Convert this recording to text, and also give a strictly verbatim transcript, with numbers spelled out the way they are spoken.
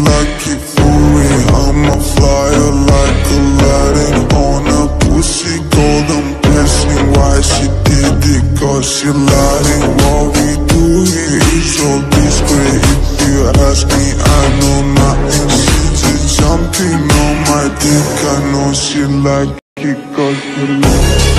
like it for real. I'm a flyer like Aladdin on a pussy golden blessing. Why she did it? Cause she lied. What we do here is so discreet. If you ask me, I know nothing. She just jumping on my dick. I know she like it cause she like it.